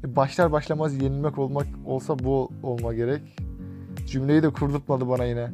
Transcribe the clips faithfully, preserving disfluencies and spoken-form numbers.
Başlar başlamaz yenilmek olmak olsa bu olma gerek. Cümleyi de kurdurtmadı bana yine.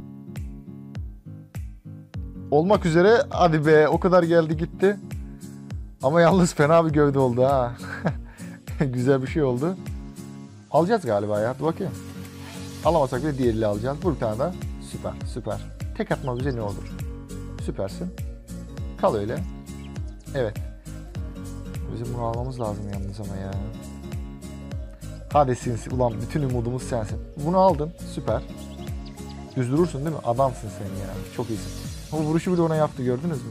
Olmak üzere. Hadi be, o kadar geldi gitti. Ama yalnız fena bir gövde oldu ha. Güzel bir şey oldu. Alacağız galiba ya. Dur bakayım. Alamasak bile diğeriyle alacağız. Vur bir tane daha. Süper süper. Tek atma bize ne olur. Süpersin. Kal öyle. Evet. Bizim bunu almamız lazım yalnız ama ya. Hadi sinsi. Ulan bütün umudumuz sensin. Bunu aldın. Süper. Düz durursun değil mi? Adamsın sen ya. Çok iyisin. O vuruşu bile ona yaptı, gördünüz mü?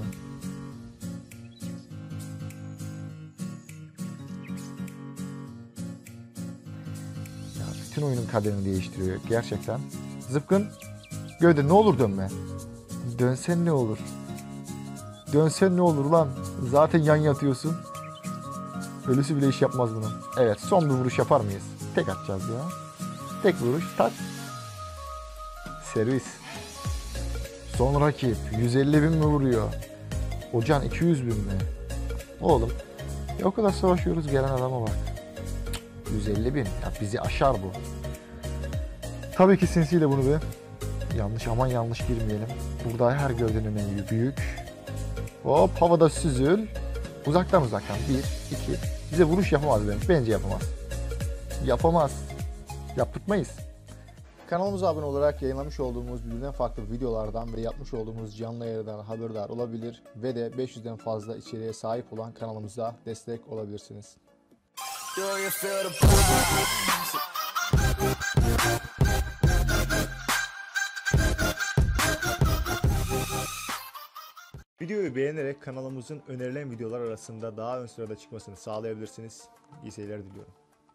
Ya bütün oyunun kaderini değiştiriyor gerçekten. Zıpkın. Gövde ne olur dönme. Dönsen ne olur? Dönsen ne olur lan? Zaten yan yatıyorsun. Ölüsü bile iş yapmaz bunu. Evet, son bir vuruş yapar mıyız? Tek atacağız ya. Tek vuruş, tak. Servis. Son rakip yüz elli bin mi vuruyor? Ocan iki yüz bin mi? Oğlum ya o kadar savaşıyoruz, gelen adama bak. yüz elli bin. Ya bizi aşar bu. Tabii ki sinsiyle bunu be. Yanlış, aman yanlış girmeyelim. Burada her gövdenin en büyük. Hop, havada süzül. Uzaktan uzaktan. Bir, iki. Bize vuruş yapamaz bence. Bence yapamaz. Yapamaz. Yaptırtmayız. Kanalımıza abone olarak yayınlamış olduğumuz birbirinden farklı videolardan ve yapmış olduğumuz canlı yayınlardan haberdar olabilir ve de beş yüzden fazla içeriğe sahip olan kanalımıza destek olabilirsiniz. Videoyu beğenerek kanalımızın önerilen videolar arasında daha ön sırada çıkmasını sağlayabilirsiniz. İyi seyirler diliyorum.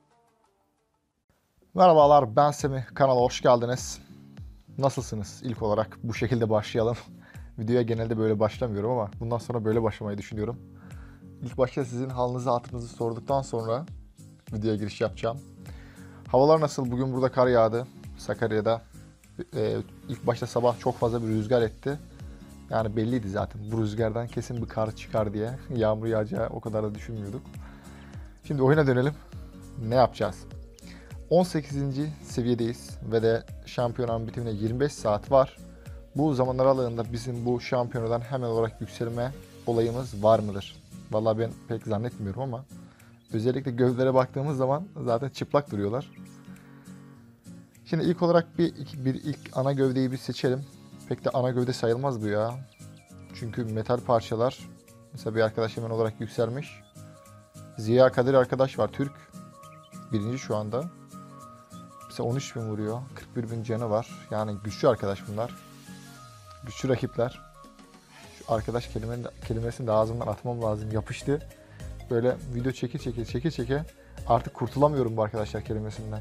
Merhabalar, ben Semih. Kanala hoş geldiniz. Nasılsınız? İlk olarak bu şekilde başlayalım. Videoya genelde böyle başlamıyorum ama bundan sonra böyle başlamayı düşünüyorum. İlk başta sizin halinizi hatırınızı sorduktan sonra videoya giriş yapacağım. Havalar nasıl? Bugün burada kar yağdı. Sakarya'da. Ee, ilk başta sabah çok fazla bir rüzgar etti. Yani belliydi zaten. Bu rüzgardan kesin bir kar çıkar diye. Yağmur yağacağı o kadar da düşünmüyorduk. Şimdi oyuna dönelim. Ne yapacağız? on sekizinci seviyedeyiz ve de şampiyonanın bitimine yirmi beş saat var. Bu zaman aralığında bizim bu şampiyonadan hemen olarak yükselme olayımız var mıdır? Vallahi ben pek zannetmiyorum ama özellikle gövdelere baktığımız zaman zaten çıplak duruyorlar. Şimdi ilk olarak bir, bir ilk ana gövdeyi bir seçelim. Pek de ana gövde sayılmaz bu ya. Çünkü metal parçalar. Mesela bir arkadaş hemen olarak yükselmiş. Ziya Kadir arkadaş var, Türk. Birinci şu anda. Mesela on üç bin vuruyor. kırk bir bin canı var. Yani güçlü arkadaş bunlar. Güçlü rakipler. Şu arkadaş kelime, kelimesini de ağzımdan atmam lazım. Yapıştı. Böyle video çeke çeke çeke çeke. Artık kurtulamıyorum bu arkadaşlar kelimesinden.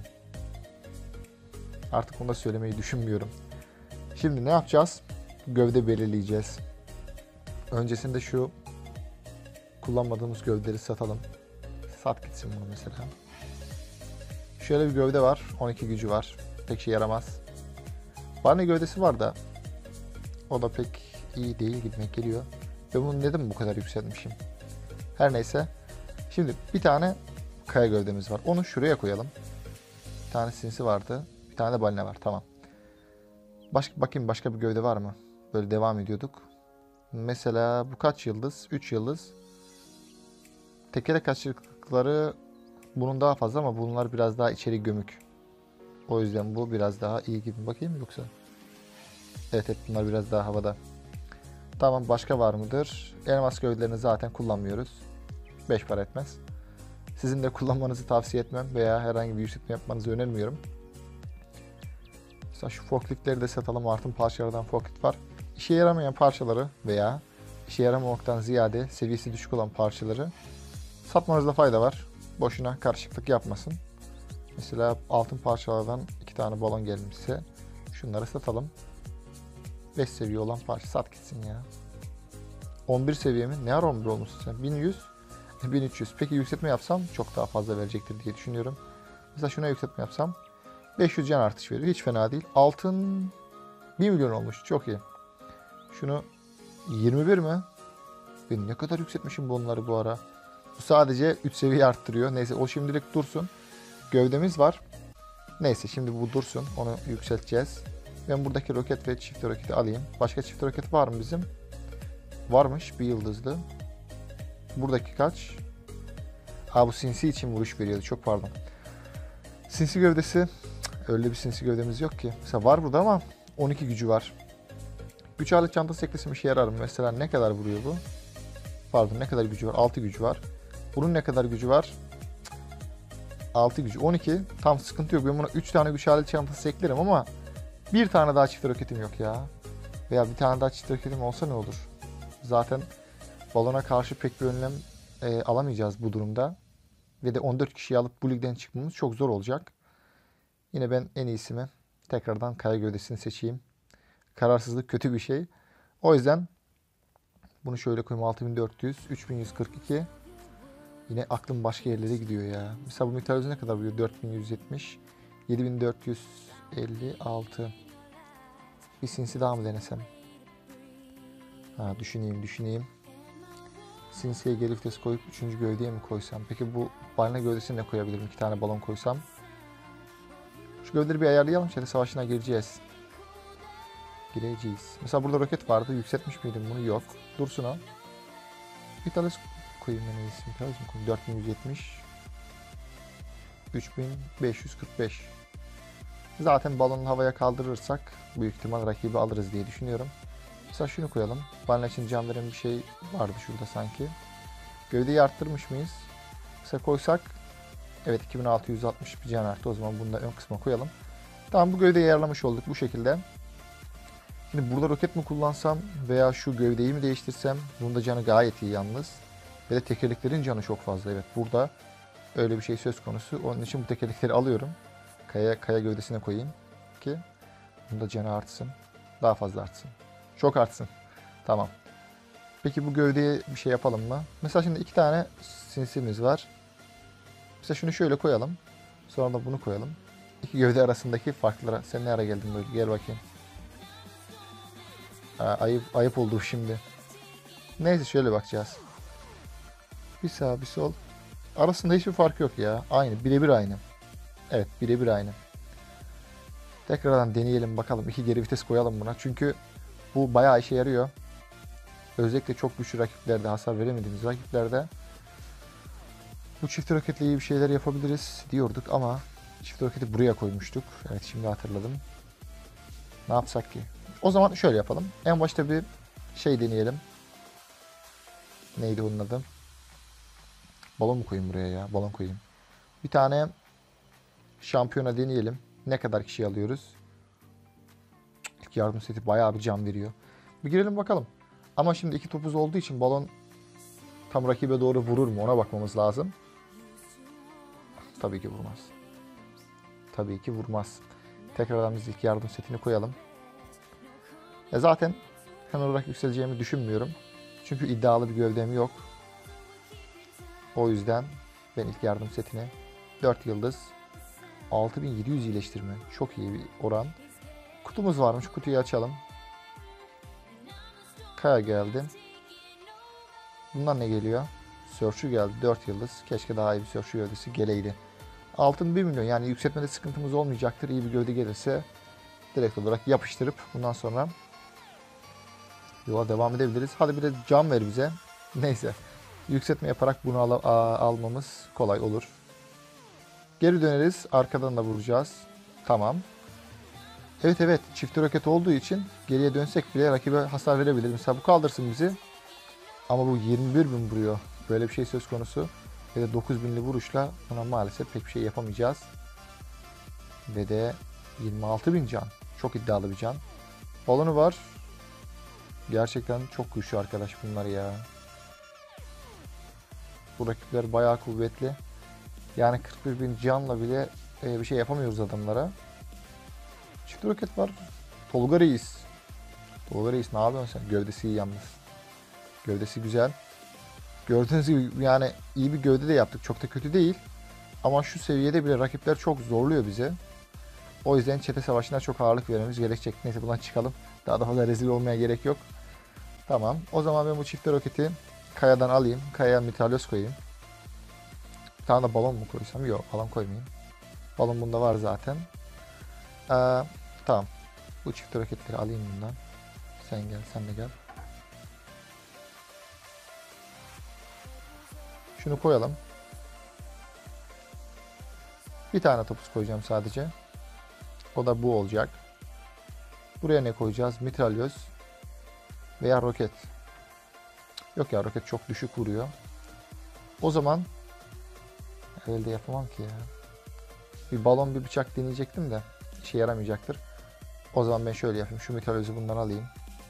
Artık onu da söylemeyi düşünmüyorum. Şimdi ne yapacağız? Gövde belirleyeceğiz. Öncesinde şu kullanmadığımız gövdeleri satalım. Sat gitsin bunu mesela. Şöyle bir gövde var. on iki gücü var. Pek şey yaramaz. Barney gövdesi var da o da pek iyi değil gitmek geliyor. Ve bunu neden bu kadar yükseltmişim? Her neyse. Şimdi bir tane kaya gövdemiz var. Onu şuraya koyalım. Bir tane sinsi vardı. Bir tane de balina var. Tamam. Başka, bakayım başka bir gövde var mı? Böyle devam ediyorduk. Mesela bu kaç yıldız? üç yıldız. Tekerlek kaçırıkları bunun daha fazla ama bunlar biraz daha içeri gömük. O yüzden bu biraz daha iyi gibi. Bakayım yoksa. Evet evet, bunlar biraz daha havada. Tamam, başka var mıdır? Elmas gövdelerini zaten kullanmıyoruz. beş para etmez. Sizin de kullanmanızı tavsiye etmem veya herhangi bir yükseltme yapmanızı önermiyorum. Mesela şu forkliftleri de satalım. Artın parçalardan forklift var. İşe yaramayan parçaları veya işe yaramamaktan ziyade seviyesi düşük olan parçaları satmanızda fayda var. Boşuna karışıklık yapmasın. Mesela altın parçalardan iki tane balon gelmişse şunları satalım. beş seviye olan parça sat gitsin ya. on bir seviye mi? Ne ara on bir olmuşsun sen? bin yüz, bin üç yüz. Peki yükseltme yapsam çok daha fazla verecektir diye düşünüyorum. Mesela şuna yükseltme yapsam beş yüz can artış veriyor. Hiç fena değil. Altın bir milyon olmuş. Çok iyi. Şunu yirmi bir mi? Ben ne kadar yükseltmişim bunları bu ara. Bu sadece üç seviye arttırıyor. Neyse o şimdilik dursun. Gövdemiz var. Neyse şimdi bu dursun. Onu yükselteceğiz. Ben buradaki roket ve çift roketi alayım. Başka çift roket var mı bizim? Varmış. Bir yıldızlı. Buradaki kaç? Ha bu sinsi için vuruş veriyordu. Çok pardon. Sinsi gövdesi. Öyle bir sinsi gövdemiz yok ki. Mesela var burada ama on iki gücü var. Güç alet çantası eklesem işe yarar mı? Mesela ne kadar vuruyor bu? Pardon ne kadar gücü var? altı gücü var. Bunun ne kadar gücü var? altı gücü. on iki. Tam sıkıntı yok. Ben buna üç tane güç alet çantası eklerim ama bir tane daha çift roketim yok ya. Veya bir tane daha çift roketim olsa ne olur? Zaten balona karşı pek bir önlem e, alamayacağız bu durumda. Ve de on dört kişiyi alıp bu ligden çıkmamız çok zor olacak. Yine ben en iyisi mi? Tekrardan kaya gövdesini seçeyim. Kararsızlık kötü bir şey. O yüzden bunu şöyle koyayım. altı bin dört yüz, üç bin yüz kırk iki. Yine aklım başka yerlere gidiyor ya. Mesela bu meteoroloji ne kadar vuruyor? dört bin yüz yetmiş. yedi bin dört yüz elli altı. Bir sinsi daha mı denesem? Ha, düşüneyim düşüneyim. Sinsiye geri vites koyup üçüncü gövdeye mi koysam? Peki bu balina gövdesine ne koyabilirim? İki tane balon koysam. Şu gövdeleri bir ayarlayalım. Çete savaşına gireceğiz. Gireceğiz. Mesela burada roket vardı. Yükseltmiş miydim bunu? Yok. Dursun o. Vitalis koyayım en iyisi. Vitalis mi koyayım? dört bin yüz yetmiş. üç bin beş yüz kırk beş. Zaten balonu havaya kaldırırsak büyük ihtimal rakibi alırız diye düşünüyorum. Mesela şunu koyalım. Balina için can veren bir şey vardı şurada sanki. Gövdeyi arttırmış mıyız? Mesela koysak evet iki bin altı yüz altmış bir can arttı. O zaman bunu da ön kısma koyalım. Tamam bu gövdeyi ayarlamış olduk bu şekilde. Şimdi burada roket mi kullansam veya şu gövdeyi mi değiştirsem? Bunda canı gayet iyi yalnız. Ve de tekerleklerin canı çok fazla. Evet burada öyle bir şey söz konusu. Onun için bu tekerlekleri alıyorum. Kaya, kaya gövdesine koyayım ki bunda canı artsın. Daha fazla artsın. Çok artsın. Tamam. Peki bu gövdeye bir şey yapalım mı? Mesela şimdi iki tane sinsimiz var. Mesela şunu şöyle koyalım. Sonra da bunu koyalım. İki gövde arasındaki farklara. Sen ne ara geldin böyle? Gel bakayım. Aa, ayıp, ayıp oldu şimdi. Neyse şöyle bakacağız. Bir sağ bir sol. Arasında hiçbir fark yok ya. Aynı. Birebir aynı. Evet birebir aynı. Tekrardan deneyelim bakalım. İki geri vites koyalım buna. Çünkü bu bayağı işe yarıyor. Özellikle çok güçlü rakiplerde, hasar veremediğimiz rakiplerde bu çift roketle iyi bir şeyler yapabiliriz diyorduk ama çift roketi buraya koymuştuk. Evet şimdi hatırladım. Ne yapsak ki? O zaman şöyle yapalım. En başta bir şey deneyelim. Neydi onun adı? Balon mu koyayım buraya ya? Balon koyayım. Bir tane şampiyona deneyelim. Ne kadar kişi alıyoruz? İlk yardım seti bayağı bir can veriyor. Bir girelim bakalım. Ama şimdi iki topuz olduğu için balon tam rakibe doğru vurur mu? Ona bakmamız lazım. Tabii ki vurmaz. Tabii ki vurmaz. Tekrardan biz ilk yardım setini koyalım. E zaten hemen olarak yükseleceğimi düşünmüyorum. Çünkü iddialı bir gövdem yok. O yüzden ben ilk yardım setini dört yıldız altı bin yedi yüz iyileştirme. Çok iyi bir oran. Kutumuz varmış. Kutuyu açalım. Kaya geldi. Bundan ne geliyor? Search'ü geldi. dört yıldız. Keşke daha iyi bir Search'ü gövdesi geleydi. Altın bir milyon. Yani yükseltmede sıkıntımız olmayacaktır. İyi bir gövde gelirse direkt olarak yapıştırıp bundan sonra yola devam edebiliriz. Hadi bir de can ver bize. Neyse. Yükseltme yaparak bunu al almamız kolay olur. Geri döneriz. Arkadan da vuracağız. Tamam. Evet evet. Çift roket olduğu için geriye dönsek bile rakibe hasar verebilir. Mesela bu kaldırsın bizi. Ama bu yirmi bir bin vuruyor. Böyle bir şey söz konusu. Ve de dokuz binli vuruşla buna maalesef pek bir şey yapamayacağız. Ve de yirmi altı bin can. Çok iddialı bir can. Balonu var. Gerçekten çok güçlü arkadaş bunlar ya. Bu rakipler bayağı kuvvetli. Yani kırk bir bin canla bile e, bir şey yapamıyoruz adamlara. Çift roket var. Tolga Reis. Tolga Reis ne yapıyorsun sen? Gövdesi iyi yalnız. Gövdesi güzel. Gördüğünüz gibi yani iyi bir gövde de yaptık. Çok da kötü değil. Ama şu seviyede bile rakipler çok zorluyor bize. O yüzden çete savaşına çok ağırlık vermemiz gerekecek. Neyse buradan çıkalım. Daha da fazla rezil olmaya gerek yok. Tamam. O zaman ben bu çift roketi kayadan alayım. Kayaya mitralyöz koyayım. Bir tane de balon mu koysam? Yok, balon koymayayım. Balon bunda var zaten. Ee, tamam. Bu çift roketleri alayım bundan. Sen gel, sen de gel. Şunu koyalım. Bir tane topuz koyacağım sadece. O da bu olacak. Buraya ne koyacağız? Mitralyöz veya roket. Yok ya, roket çok düşük vuruyor. O zaman elde yapamam ki ya. Bir balon, bir bıçak deneyecektim de işe yaramayacaktır. O zaman ben şöyle yapayım. Şu mitralyözü bundan alayım.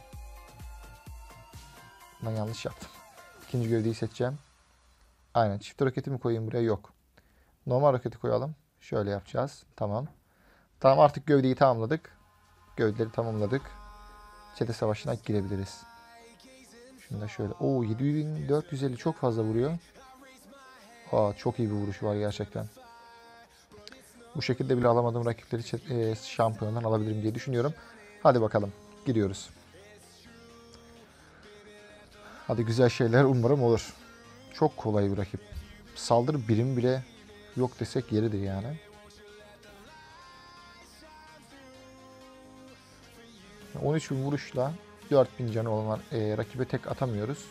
Ben yanlış yaptım. İkinci gövdeyi seçeceğim. Aynen. Çift roketimi koyayım buraya? Yok. Normal roketi koyalım. Şöyle yapacağız. Tamam. Tamam, artık gövdeyi tamamladık. Gövdeleri tamamladık. Çete savaşına girebiliriz. Şunu da şöyle. Oo, yedi bin dört yüz elli çok fazla vuruyor. Aa, çok iyi bir vuruş var gerçekten. Bu şekilde bile alamadığım rakipleri e, şampiyondan alabilirim diye düşünüyorum. Hadi bakalım. Gidiyoruz. Hadi, güzel şeyler umarım olur. Çok kolay bir rakip. Saldırı birim bile yok desek yeridir yani. on üç bin vuruşla dört bin canı olan e, rakibe tek atamıyoruz.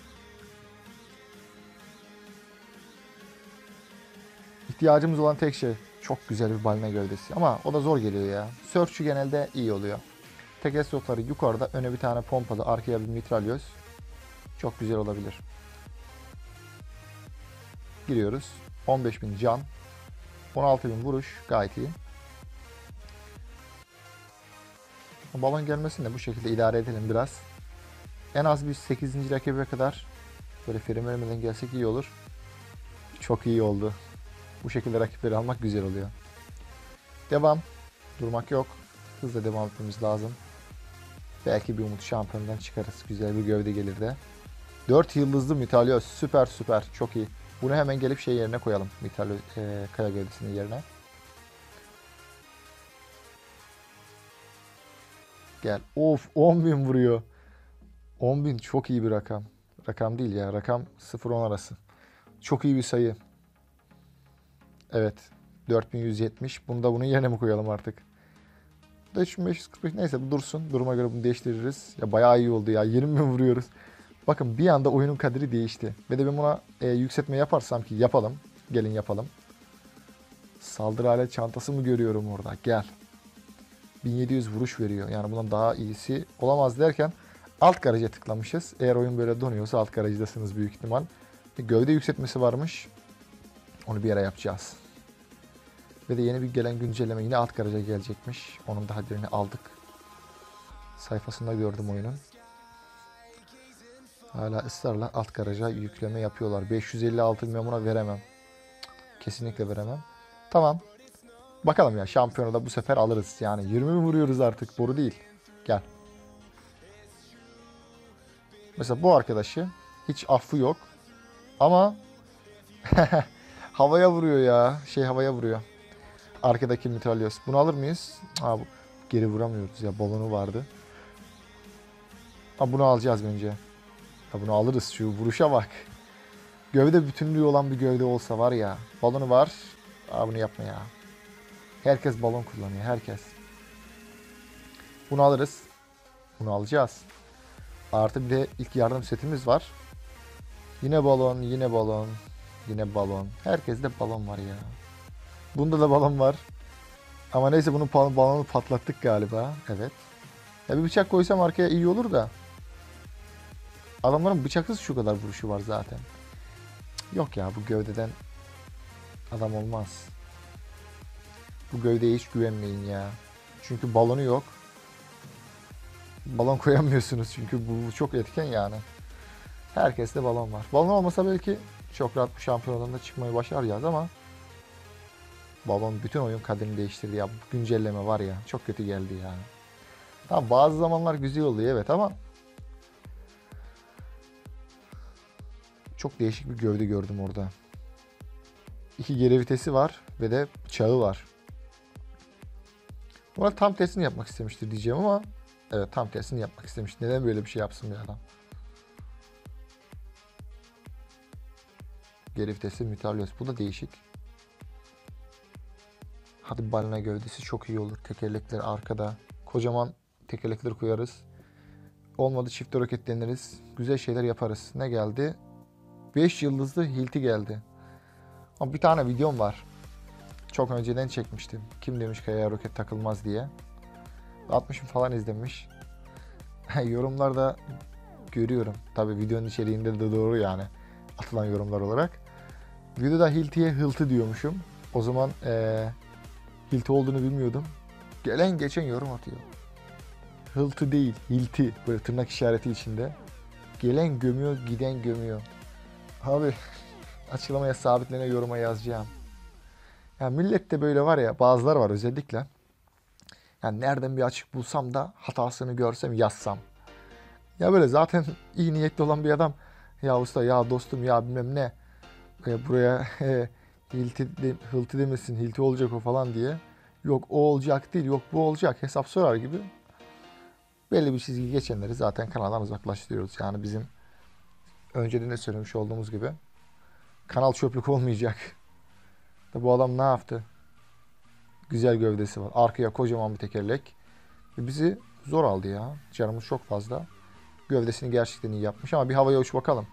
İhtiyacımız olan tek şey çok güzel bir balina gövdesi. Ama o da zor geliyor ya. Search'ü genelde iyi oluyor. Tek esotları yukarıda, öne bir tane pompalı, arkaya bir mitralyöz. Çok güzel olabilir. Giriyoruz. on beş bin can. on altı bin vuruş. Gayet iyi. Balon gelmesin de bu şekilde idare edelim biraz. En az bir sekizinci rakibe kadar böyle frame vermeden gelsek iyi olur. Çok iyi oldu. Bu şekilde rakipleri almak güzel oluyor. Devam. Durmak yok. Hızla devam etmemiz lazım. Belki bir umut şampiyondan çıkarız. Güzel bir gövde gelir de. dört yıldızlı mitralyöz. Süper süper. Çok iyi. Bunu hemen gelip şey yerine koyalım. Mitralyöz, e, kaya gövdesinin yerine. Gel. Of, on bin vuruyor. on bin çok iyi bir rakam. Rakam değil ya. Rakam sıfır on arası. Çok iyi bir sayı. Evet. dört bin yüz yetmiş. Bunu da bunun yerine mi koyalım artık? üç bin beş yüz kırk beş. Neyse, bu dursun. Duruma göre bunu değiştiririz. Ya bayağı iyi oldu ya. yirmi bin vuruyoruz. Bakın, bir anda oyunun kaderi değişti. Ve de ben buna e, yükseltme yaparsam ki yapalım. Gelin yapalım. Saldırı alet çantası mı görüyorum orada? Gel. bin yedi yüz vuruş veriyor. Yani bundan daha iyisi olamaz derken alt garaja tıklamışız. Eğer oyun böyle donuyorsa alt garajdasınız büyük ihtimal. Bir gövde yükseltmesi varmış. Onu bir ara yapacağız. Ve de yeni bir gelen güncelleme yine alt garaja gelecekmiş. Onun da haberini aldık. Sayfasında gördüm oyunun. Hala ısrarla alt garaja yükleme yapıyorlar. beş yüz elli altı bin buna veremem. Kesinlikle veremem. Tamam. Bakalım ya, şampiyonu da bu sefer alırız. Yani yirmi mi vuruyoruz artık? Boru değil. Gel. Mesela bu arkadaşı hiç affı yok. Ama havaya vuruyor ya. Şey, havaya vuruyor. Arkadaki mitralyöz. Bunu alır mıyız? Aa, bu. Geri vuramıyoruz ya. Balonu vardı. Aa, bunu alacağız bence. Ya bunu alırız. Şu vuruşa bak. Gövde bütünlüğü olan bir gövde olsa var ya. Balonu var. Aa, bunu yapma ya. Herkes balon kullanıyor. Herkes. Bunu alırız. Bunu alacağız. Artı bir de ilk yardım setimiz var. Yine balon, yine balon, yine balon. Herkeste balon var ya. Bunda da balon var. Ama neyse, bunun balonu patlattık galiba. Evet. Ya bir bıçak koysam arkaya iyi olur da. Adamların bıçaksız şu kadar vuruşu var zaten. Yok ya, bu gövdeden adam olmaz. Bu gövdeye hiç güvenmeyin ya. Çünkü balonu yok. Balon koyamıyorsunuz çünkü bu çok etken yani. Herkeste balon var. Balon olmasa belki çok rahat bu şampiyondan da çıkmayı başaracağız ama balon bütün oyun kaderini değiştirdi ya. Bu güncelleme var ya, çok kötü geldi yani. Tamam, bazı zamanlar güzel oluyor evet ama çok değişik bir gövde gördüm orada. İki geri vitesi var ve de bıçağı var. Buna tam tersini yapmak istemiştir diyeceğim ama evet, tam tersini yapmak istemiş. Neden böyle bir şey yapsın bir adam? Geri vitesi Mütallos. Bu da değişik. Hadi balina gövdesi çok iyi olur. Tekerlekler arkada. Kocaman tekerlekleri koyarız. Olmadı çift roketleniriz. Güzel şeyler yaparız. Ne geldi? beş yıldızlı hilti geldi. Ama bir tane videom var. Çok önceden çekmiştim. Kim demiş kayaya roket takılmaz diye. altmışım falan izlemiş. Yorumlarda görüyorum. Tabii videonun içeriğinde de doğru yani. Atılan yorumlar olarak. Videoda hiltiye hıltı diyormuşum. O zaman ee, hilti olduğunu bilmiyordum. Gelen geçen yorum atıyor. Hıltı değil, hilti. Böyle tırnak işareti içinde. Gelen gömüyor, giden gömüyor. Abi açıklamaya sabitlene yoruma yazacağım. Ya millet de böyle var ya, bazıları var özellikle. Yani nereden bir açık bulsam da hatasını görsem yazsam. Ya böyle zaten iyi niyetli olan bir adam. Ya usta, ya dostum, ya bilmem ne. E, buraya e, hilti, de, hıltı demesin, hilti olacak o falan diye. Yok o olacak değil, yok bu olacak hesap sorar gibi. Belli bir çizgi geçenleri zaten kanaldan uzaklaştırıyoruz. Yani bizim önceden de söylemiş olduğumuz gibi kanal çöplük olmayacak. Bu adam ne yaptı? Güzel gövdesi var. Arkaya kocaman bir tekerlek. Ve bizi zor aldı ya. Canımız çok fazla. Gövdesini gerçekten iyi yapmış ama bir havaya uç bakalım.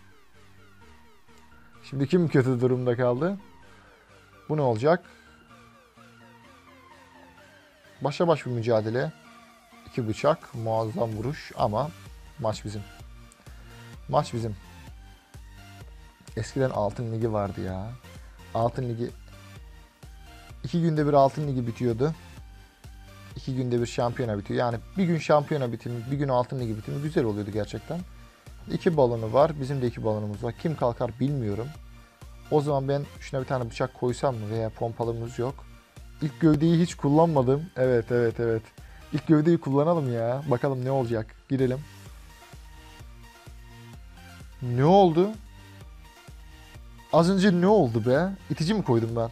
Şimdi kim kötü durumda kaldı? Bu ne olacak? Başa baş bir mücadele. İki bıçak, muazzam vuruş ama maç bizim. Maç bizim. Eskiden Altın Ligi vardı ya. Altın Ligi iki günde bir Altın Ligi bitiyordu. İki günde bir şampiyona bitiyor. Yani bir gün şampiyona bitimi, bir gün Altın Ligi bitimi güzel oluyordu gerçekten. İki balonu var. Bizim de iki balonumuz var. Kim kalkar bilmiyorum. O zaman ben şuna bir tane bıçak koysam mı veya pompalımız yok. İlk gövdeyi hiç kullanmadım. Evet evet evet. İlk gövdeyi kullanalım ya. Bakalım ne olacak. Girelim. Ne oldu? Az önce ne oldu be? İtici mi koydum ben?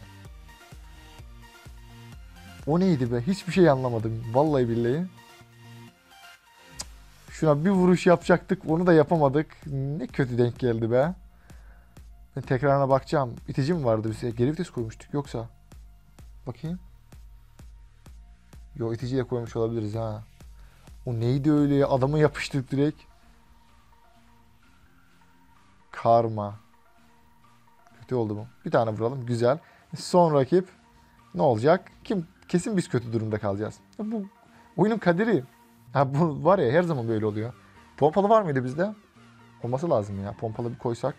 O neydi be? Hiçbir şey anlamadım. Vallahi billahi. Şuna bir vuruş yapacaktık. Onu da yapamadık. Ne kötü denk geldi be. Ben tekrarına bakacağım. İtici mi vardı bize? Geri vites koymuştuk yoksa. Bakayım. Yo, iticiye koymuş olabiliriz ha. O neydi öyle ya? Adamı yapıştık direkt. Karma. Kötü oldu bu. Bir tane vuralım. Güzel. Son rakip ne olacak? Kim? Kesin biz kötü durumda kalacağız. Ya bu oyunun kaderi. Ha bu var ya, her zaman böyle oluyor. Pompalı var mıydı bizde? Olması lazım ya. Pompalı bir koysak.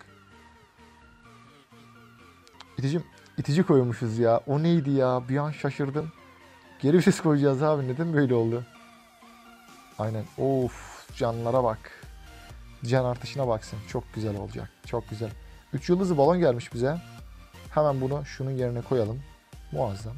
İtici, itici koymuşuz ya. O neydi ya? Bir an şaşırdım. Geri vites koyacağız abi. Neden böyle oldu? Aynen. Of, canlara bak. Can artışına baksın. Çok güzel olacak. Çok güzel. üç yıldızlı balon gelmiş bize. Hemen bunu şunun yerine koyalım. Muazzam.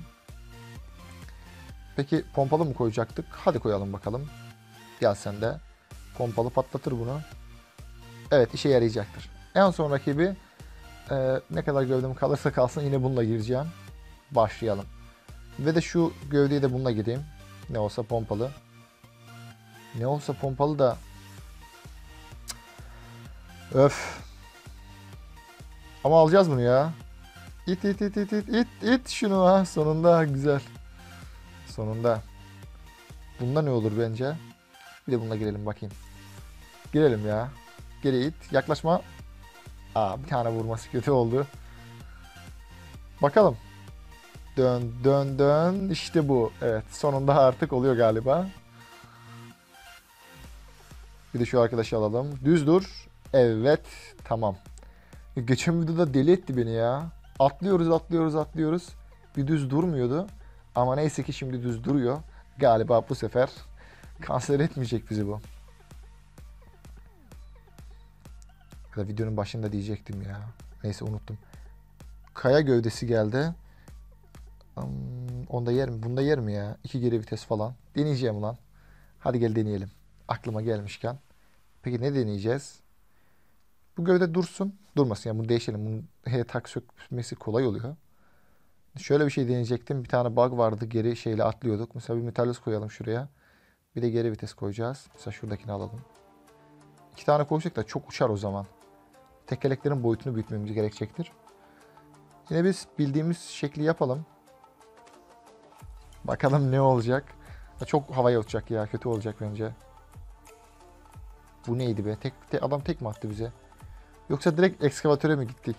Peki pompalı mı koyacaktık? Hadi koyalım bakalım. Gel sen de. Pompalı patlatır bunu. Evet, işe yarayacaktır. En son rakibi e, ne kadar gövdem kalırsa kalsın yine bununla gireceğim. Başlayalım. Ve de şu gövdeyi de bununla gireyim. Ne olsa pompalı. Ne olsa pompalı da. Öf. Ama alacağız bunu ya. İt it it it it it it şunu ha. Sonunda güzel. Sonunda. Bunda ne olur bence? Bir de bununla girelim bakayım. Girelim ya. Geri it. Yaklaşma. Aa, bir tane vurması kötü oldu. Bakalım. Dön dön dön. İşte bu. Evet. Sonunda artık oluyor galiba. Bir de şu arkadaşı alalım. Düz dur. Evet. Tamam. Geçen videoda deli etti beni ya. Atlıyoruz atlıyoruz atlıyoruz. Bir düz durmuyordu. Ama neyse ki şimdi düz duruyor. Galiba bu sefer kanser etmeyecek bizi bu. Ya da videonun başında diyecektim ya. Neyse unuttum. Kaya gövdesi geldi. Hmm, onda yer mi? Bunda yer mi ya? İki geri vites falan. Deneyeceğim ulan. Hadi gel deneyelim. Aklıma gelmişken. Peki ne deneyeceğiz? Bu gövde dursun. Durmasın yani, bunu değişelim. Bunun he, tak sökmesi kolay oluyor. Şöyle bir şey deneyecektim. Bir tane bug vardı. Geri şeyle atlıyorduk. Mesela bir Mütallos koyalım şuraya. Bir de geri vites koyacağız. Mesela şuradakini alalım. İki tane koyacak da çok uçar o zaman. tekerleklerin boyutunu büyütmemiz gerekecektir. Yine biz bildiğimiz şekli yapalım. Bakalım ne olacak. Çok havaya uçacak ya. Kötü olacak bence. Bu neydi be? Tek, tek, adam tek mi attı bize? Yoksa direkt ekskavatöre mi gittik?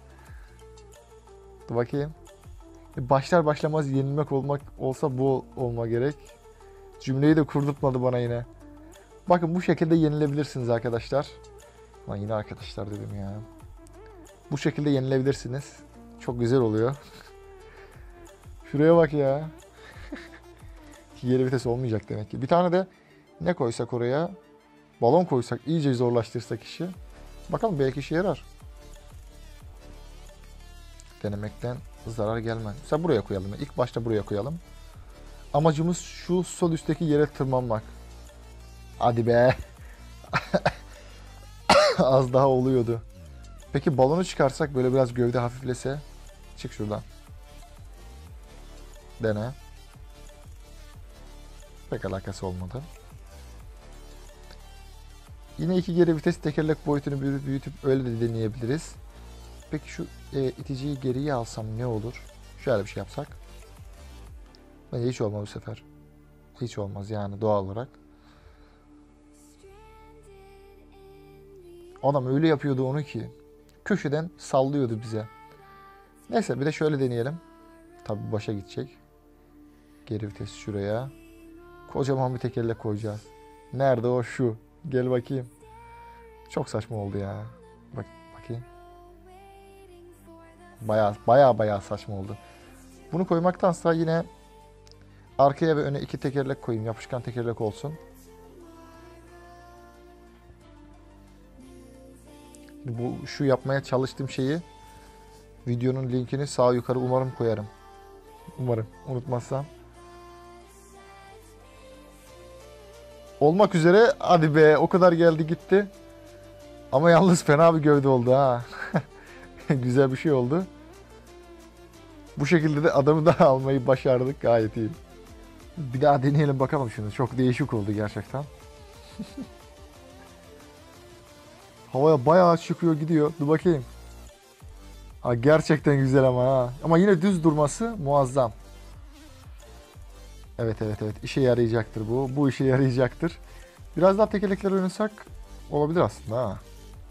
Dur bakayım. Başlar başlamaz yenilmek olmak olsa bu olma gerek. Cümleyi de kurdurtmadı bana yine. Bakın bu şekilde yenilebilirsiniz arkadaşlar. Lan yine arkadaşlar dedim ya. Bu şekilde yenilebilirsiniz. Çok güzel oluyor. Şuraya bak ya. Geri vites olmayacak demek ki. Bir tane de ne koysak oraya? Balon koysak, iyice zorlaştırsak işi. Bakalım belki işe yarar. Denemekten zarar gelmez. Mesela buraya koyalım. İlk başta buraya koyalım. Amacımız şu sol üstteki yere tırmanmak. Hadi be. Az daha oluyordu. Peki balonu çıkarsak böyle biraz gövde hafiflese. Çık şuradan. Dene. Pek alakası olmadı. Yine iki geri vites tekerlek boyutunu büyütüp öyle de deneyebiliriz. Peki şu e, iticiyi geriye alsam ne olur? Şöyle bir şey yapsak. Bence hiç olmaz bu sefer. Hiç olmaz yani doğal olarak. Adam öyle yapıyordu onu ki. Köşeden sallıyordu bize. Neyse bir de şöyle deneyelim. Tabii başa gidecek. Geri vites şuraya. Kocaman bir tekerlek koyacağız. Nerede o şu? Gel bakayım. Çok saçma oldu ya. Bak bakayım. Baya baya baya saçma oldu. Bunu koymaktansa yine arkaya ve öne iki tekerlek koyayım. Yapışkan tekerlek olsun. Bu şu yapmaya çalıştığım şeyi videonun linkini sağ yukarı umarım koyarım. Umarım unutmazsam. Olmak üzere. Hadi be o kadar geldi gitti. Ama yalnız fena bir gövde oldu ha. Güzel bir şey oldu. Bu şekilde de adamı daha almayı başardık. Gayet iyi. Bir daha deneyelim bakalım şunu. Çok değişik oldu gerçekten. Havaya bayağı çıkıyor gidiyor. Dur bakayım. Ha, gerçekten güzel ama ha. Ama yine düz durması muazzam. Evet evet evet. İşe yarayacaktır bu. Bu işe yarayacaktır. Biraz daha tekerlekleri oynasak olabilir aslında ha.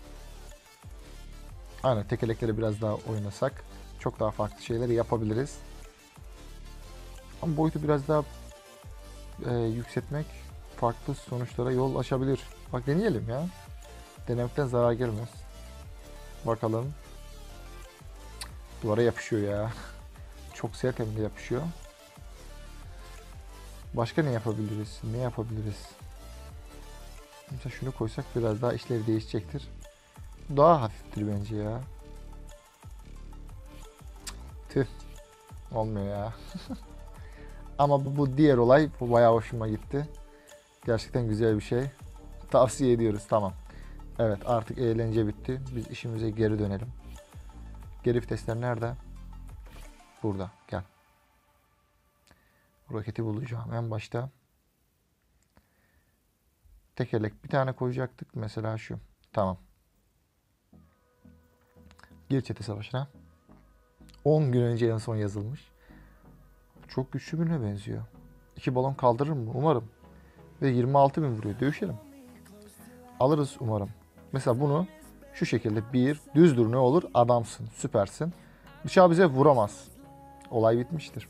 Aynen tekerlekleri biraz daha oynasak çok daha farklı şeyler yapabiliriz. Ama boyutu biraz daha e, yükseltmek farklı sonuçlara yol açabilir. Bak deneyelim ya. Denemekten zarar gelmez. Bakalım. Duvara yapışıyor ya. Çok sert hem de yapışıyor. Başka ne yapabiliriz? Ne yapabiliriz? Mesela şunu koysak biraz daha işlev değişecektir. Daha hafiftir bence ya. Tüh. Olmuyor ya. Ama bu, bu diğer olay bu bayağı hoşuma gitti. Gerçekten güzel bir şey. Tavsiye ediyoruz. Tamam. Evet artık eğlence bitti. Biz işimize geri dönelim. Geri vitesler nerede? Burada. Gel. Roketi bulacağım en başta. Tekerlek bir tane koyacaktık. Mesela şu. Tamam. Gir çete savaşına. on gün önce en son yazılmış. Çok güçlü birine benziyor. İki balon kaldırır mı? Umarım. Ve yirmi altı bin vuruyor. Dövüşelim. Alırız umarım. Mesela bunu şu şekilde bir düz dur ne olur? Adamsın. Süpersin. Bıçağı bize vuramaz. Olay bitmiştir.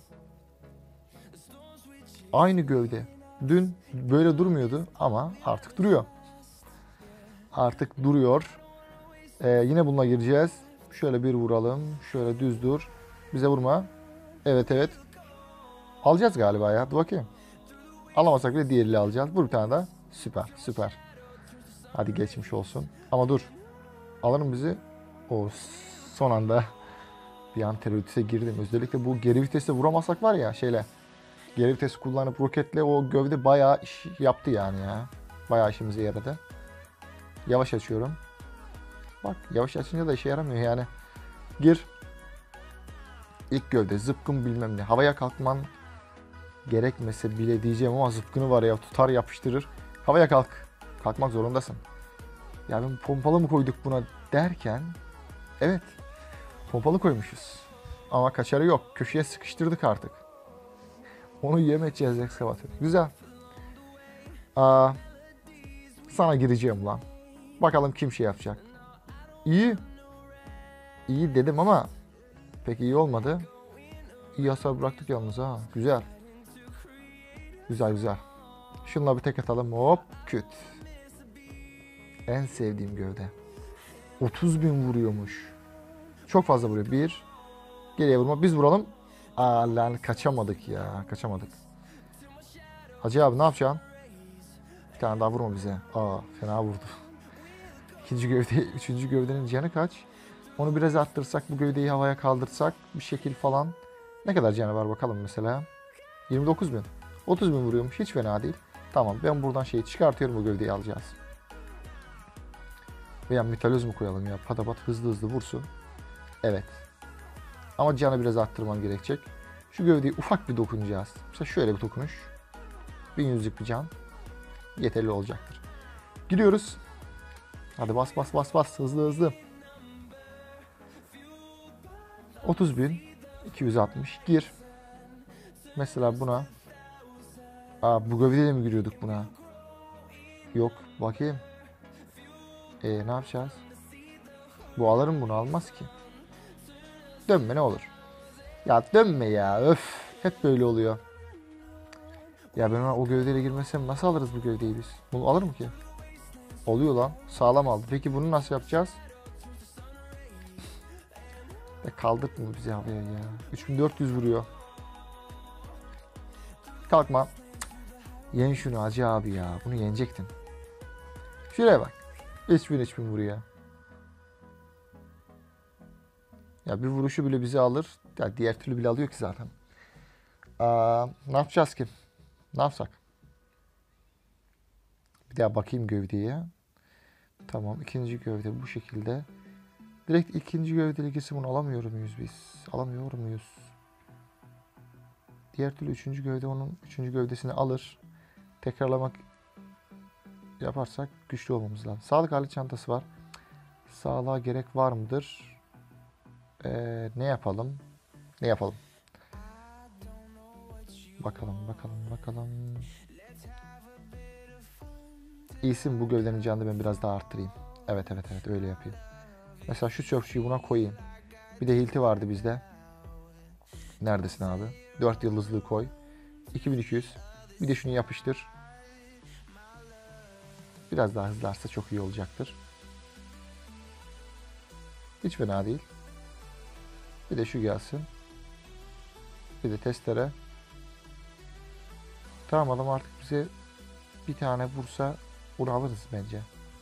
Aynı gövde. Dün böyle durmuyordu ama artık duruyor. Artık duruyor. Ee, yine bununla gireceğiz. Şöyle bir vuralım. Şöyle düz dur. Bize vurma. Evet evet. Alacağız galiba ya. Dur bakayım. Alamasak bile diğeriyle alacağız. Vur bir tane daha. Süper süper. Hadi geçmiş olsun. Ama dur. Alırım bizi. O son anda bir an tereddüte girdim. Özellikle bu geri viteste vuramazsak var ya şeyle. Geri vites kullanıp roketle o gövde bayağı iş yaptı yani ya. Bayağı işimize yaradı. Yavaş açıyorum. Bak yavaş açınca da işe yaramıyor yani. Gir. İlk gövde zıpkın bilmem ne. Havaya kalkman gerekmese bile diyeceğim ama zıpkını var ya tutar yapıştırır. Havaya kalk. Kalkmak zorundasın. Ya ben pompalı mı koyduk buna derken evet pompalı koymuşuz. Ama kaçarı yok. Köşeye sıkıştırdık artık. Onu yemeyeceğiz ekskavatör. Güzel. Aa, sana gireceğim lan. Bakalım kim şey yapacak. İyi. İyi dedim ama pek iyi olmadı. İyi hasar bıraktık yalnız ha. Güzel. Güzel güzel. Şununla bir tek atalım. Hop küt. En sevdiğim gövde. otuz bin vuruyormuş. Çok fazla vuruyor. Bir. Geriye vurma. Biz vuralım. Aa lan kaçamadık ya. Kaçamadık. Hacı abi ne yapacaksın? Bir tane daha vurma bize. Aa fena vurdu. İkinci gövde, üçüncü gövdenin canı kaç? Onu biraz arttırsak, bu gövdeyi havaya kaldırsak bir şekil falan. Ne kadar canı var bakalım mesela. yirmi dokuz bin. otuz bin vuruyormuş. Hiç fena değil. Tamam ben buradan şeyi çıkartıyorum, bu gövdeyi alacağız. Veya metaloz mu koyalım ya? Patapat hızlı hızlı vursun. Evet. Ama canı biraz arttırman gerekecek. Şu gövdeyi ufak bir dokunacağız. Mesela şöyle bir dokunuş. bin yüzlük bir can. Yeterli olacaktır. Gidiyoruz. Hadi bas bas bas bas. Hızlı hızlı. otuz bin. iki yüz altmış. Gir. Mesela buna. Aa, bu gövdeyle mi giriyorduk buna? Yok. Bakayım. E ne yapacağız? Bu alır mı bunu? Almaz ki. Dönme ne olur. Ya dönme ya. Öf. Hep böyle oluyor. Ya ben ona o gövdeyle girmesem nasıl alırız bu gövdeyi biz? Bunu alır mı ki? Oluyor lan. Sağlam aldı. Peki bunu nasıl yapacağız? E kaldırtmıyor bizi havaya ya. üç bin dört yüz vuruyor. Kalkma. Yen şunu Hacı abi ya. Bunu yenecektin. Şuraya bak. üç bin üç bin vuruyor. Ya bir vuruşu bile bizi alır. Ya diğer türlü bile alıyor ki zaten. Aa, ne yapacağız ki? Ne yapsak? Bir daha bakayım gövdeye. Tamam, ikinci gövde bu şekilde. Direkt ikinci gövdeli kesim bunu alamıyor muyuz biz? Alamıyor muyuz? Diğer türlü üçüncü gövde onun üçüncü gövdesini alır. Tekrarlamak yaparsak güçlü olmamız lazım. Sağlık alet çantası var. Sağlığa gerek var mıdır? Ee, ne yapalım? Ne yapalım? Bakalım, bakalım, bakalım. İyisin, bu gövdenin canını ben biraz daha arttırayım. Evet, evet, evet öyle yapayım. Mesela şu çöpçüyü buna koyayım. Bir de hilti vardı bizde. Neredesin abi? dört yıldızlı koy. iki bin iki yüz. Bir de şunu yapıştır. Biraz daha hızlarsa çok iyi olacaktır. Hiç fena değil. Bir de şu gelsin. Bir de testere. Tamam adam artık bize bir tane vursa bunu alırız bence.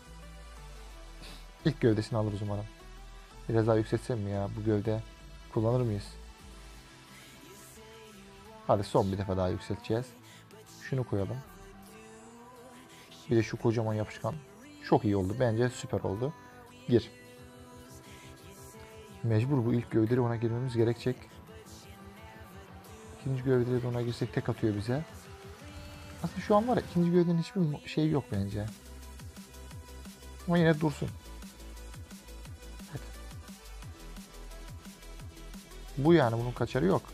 İlk gövdesini alırız umarım. Biraz daha yükseltsem mi ya bu gövde? Kullanır mıyız? Hadi son bir defa daha yükselteceğiz. Şunu koyalım. Bir de şu kocaman yapışkan. Çok iyi oldu. Bence süper oldu. Gir. Mecbur bu ilk gövdeleri ona girmemiz gerekecek. İkinci gövdeleri de ona girsek tek atıyor bize. Aslında şu an var ya ikinci gövdenin hiçbir şeyi yok bence. Ama yine dursun. Evet. Bu yani bunun kaçarı yok.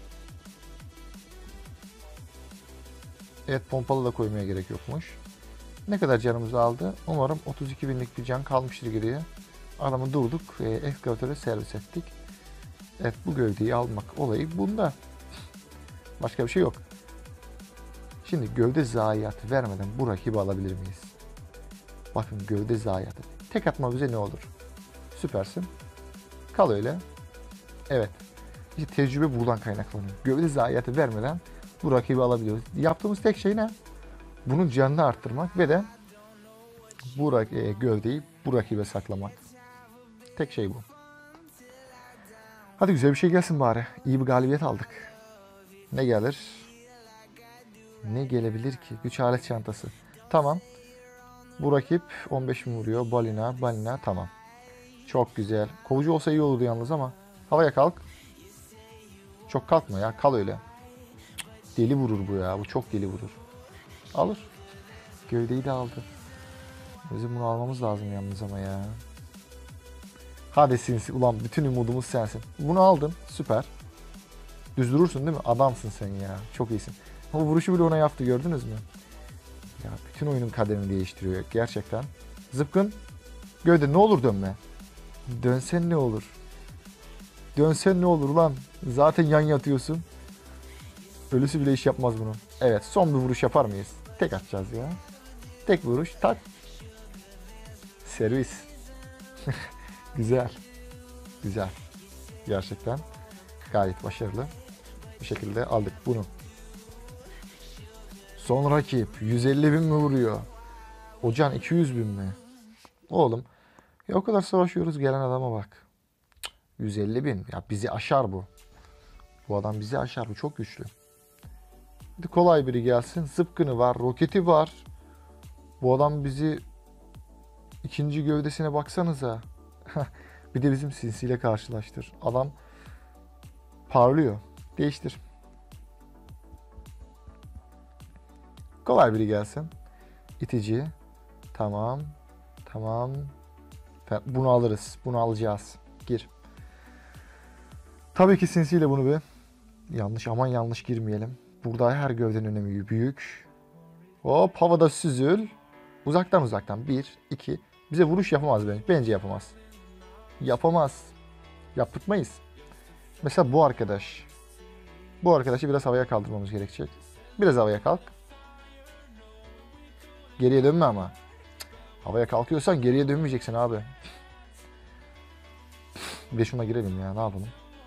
Evet pompalı da koymaya gerek yokmuş. Ne kadar canımızı aldı? Umarım otuz iki binlik bir can kalmıştır geriye. Adamı durduk ve ekskavatöre servis ettik. Evet bu gövdeyi almak olayı bunda. Başka bir şey yok. Şimdi gövde zayiatı vermeden bu rakibi alabilir miyiz? Bakın gövde zayiatı. Tek atma bize ne olur? Süpersin. Kal öyle. Evet. İşte tecrübe buradan kaynaklanıyor. Gövde zayiatı vermeden bu rakibi alabiliyoruz. Yaptığımız tek şey ne? Bunun canını arttırmak ve de bu e, gövdeyi bu rakibe saklamak. Tek şey bu. Hadi güzel bir şey gelsin bari. İyi bir galibiyet aldık. Ne gelir? Ne gelebilir ki? Güç alet çantası. Tamam. Bu rakip on beş bin vuruyor. Balina, balina tamam. Çok güzel. Kovucu olsa iyi olurdu yalnız ama. Havaya kalk. Çok kalkma ya. Kal öyle. Deli vurur bu ya. Bu çok deli vurur. Alır. Gövdeyi de aldı. Bizim bunu almamız lazım yalnız ama ya. Hadi sinsi. Ulan bütün umudumuz sensin. Bunu aldın. Süper. Düz durursun değil mi? Adamsın sen ya. Çok iyisin. O vuruşu bile ona yaptı, gördünüz mü? Ya bütün oyunun kaderini değiştiriyor gerçekten. Zıpkın. Gövde ne olur dönme. Dönsen ne olur? Dönsen ne olur lan? Zaten yan yatıyorsun. Ölüsü bile iş yapmaz bunu. Evet, son bir vuruş yapar mıyız? Tek atacağız ya. Tek vuruş, tak. Servis. Güzel. Güzel. Gerçekten gayet başarılı. Bu şekilde aldık bunu. Son rakip yüz elli bin mi vuruyor? Ocan iki yüz bin mi? Oğlum ya o kadar savaşıyoruz, gelen adama bak. yüz elli bin. Ya bizi aşar bu. Bu adam bizi aşar. Bu çok güçlü. Hadi kolay biri gelsin. Zıpkını var. Roketi var. Bu adam bizi ikinci gövdesine baksanıza. Bir de bizim sinsiyle karşılaştır. Adam parlıyor. Değiştir. Kolay biri gelsin. İtici. Tamam. Tamam. Bunu alırız. Bunu alacağız. Gir. Tabii ki sinsiyle bunu bir yanlış, aman yanlış girmeyelim. Burada her gövdenin önemi büyük. Hop havada süzül. Uzaktan uzaktan. Bir, iki. Bize vuruş yapamaz bence. Bence yapamaz. Yapamaz. Yaptırtmayız. Mesela bu arkadaş. Bu arkadaşı biraz havaya kaldırmamız gerekecek. Biraz havaya kalk. Geriye dönme ama. Havaya kalkıyorsan geriye dönmeyeceksin abi. Bir de şuna girelim ya, ne yapalım.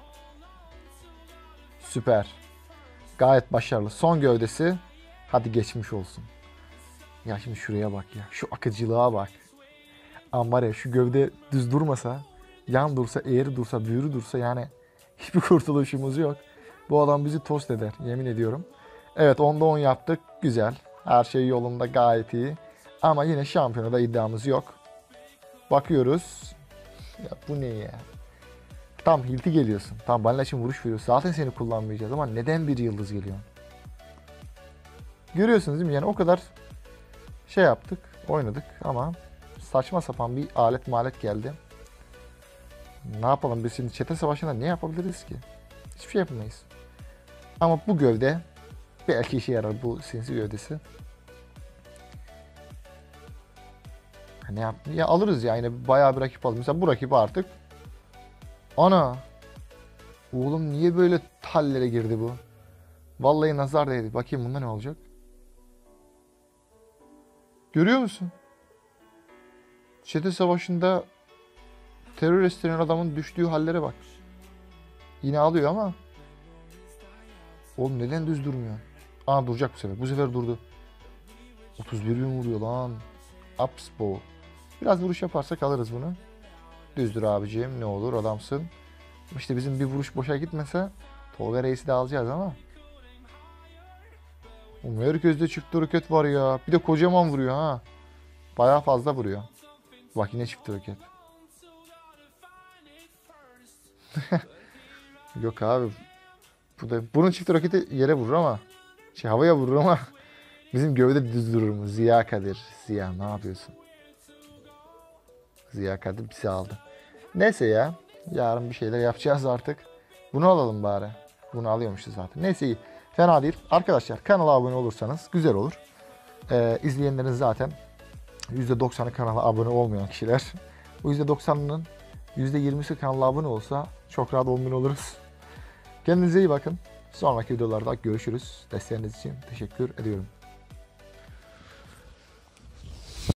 Süper. Gayet başarılı. Son gövdesi. Hadi geçmiş olsun. Ya şimdi şuraya bak ya. Şu akıcılığa bak. Ama var ya, şu gövde düz durmasa, yan dursa, eğri dursa, büğrü dursa yani hiçbir kurtuluşumuz yok. Bu adam bizi tost eder. Yemin ediyorum. Evet, onda on yaptık. Güzel. Her şey yolunda, gayet iyi. Ama yine şampiyonada iddiamız yok. Bakıyoruz. Ya bu ne ya? Tam hilti geliyorsun. Tam balina için vuruş veriyorsun. Zaten seni kullanmayacağız ama neden bir yıldız geliyor? Görüyorsunuz değil mi? Yani o kadar şey yaptık, oynadık ama saçma sapan bir alet malet geldi. Ne yapalım biz şimdi çete savaşında, ne yapabiliriz ki? Hiçbir şey yapamayız. Ama bu gövde belki işe yarar, bu sinsi gövdesi. Ne yap? Ya alırız ya, yine bayağı bir rakip alırız. Mesela bu rakibi artık. Ana. Oğlum niye böyle hallere girdi bu? Vallahi nazar değdi. Bakayım bunda ne olacak? Görüyor musun? Çete savaşında terörist denen adamın düştüğü hallere bak. Yine alıyor ama. Oğlum neden düz durmuyor? Aa, duracak bu sefer. Bu sefer durdu. otuz bir bin vuruyor lan. Upsbo. Biraz vuruş yaparsak alırız bunu. Düzdür abiciğim, ne olur, adamsın. İşte bizim bir vuruş boşa gitmese Tolga Reis'i de alacağız ama. O merkezde çift roket var ya. Bir de kocaman vuruyor ha. Bayağı fazla vuruyor. Bak yine çift roket. Yok abi. Bu da, bunun çift roketi yere vurur ama. Şey, havaya vurur ama. Bizim gövde düz durur mu? Ziya Kadir. Ziya ne yapıyorsun? Ziya Kadir bizi aldı. Neyse ya. Yarın bir şeyler yapacağız artık. Bunu alalım bari. Bunu alıyormuşuz zaten. Neyse iyi. Fena değil. Arkadaşlar kanala abone olursanız güzel olur. Ee, izleyenlerin zaten yüzde doksanı kanala abone olmayan kişiler. Bu yüzde doksanının yüzde yirmisi kanala abone olsa çok rahat on bin oluruz. Kendinize iyi bakın. Sonraki videolarda görüşürüz. Desteğiniz için teşekkür ediyorum.